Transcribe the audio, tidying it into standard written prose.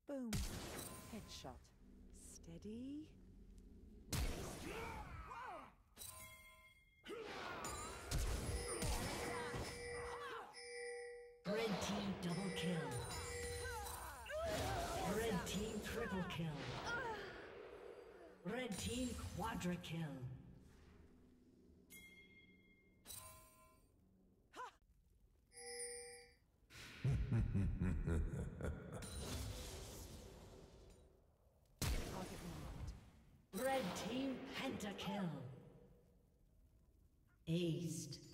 Boom. Headshot. Steady. Red team double kill. Red team triple kill. Red team quadra kill. Red team pentakill. Aced.